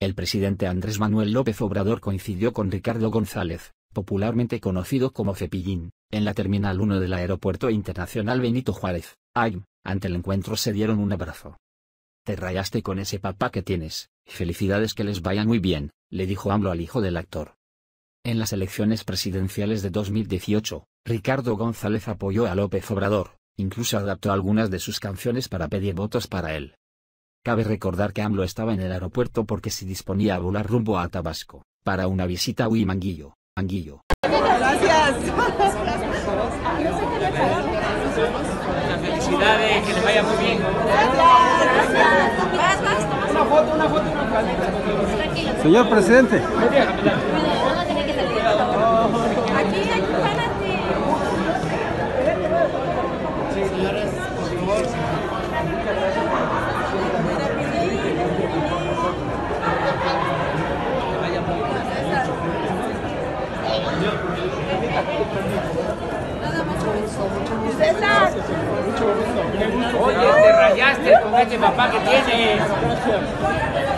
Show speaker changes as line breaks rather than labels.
el presidente Andrés Manuel López Obrador coincidió con Ricardo González, popularmente conocido como Cepillín, en la Terminal 1 del Aeropuerto Internacional Benito Juárez, AIM. Ante el encuentro se dieron un abrazo. «Te rayaste con ese papá que tienes, y felicidades, que les vaya muy bien», le dijo AMLO al hijo del actor. En las elecciones presidenciales de 2018, Ricardo González apoyó a López Obrador, incluso adaptó algunas de sus canciones para pedir votos para él. Cabe recordar que AMLO estaba en el aeropuerto porque se disponía a volar rumbo a Tabasco, para una visita a Huimanguillo.
Gracias.
Felicidades, que les vaya muy bien.
Una foto.
Señor presidente.
Señores, por favor. César.
Oye, te rayaste con este papá que tienes.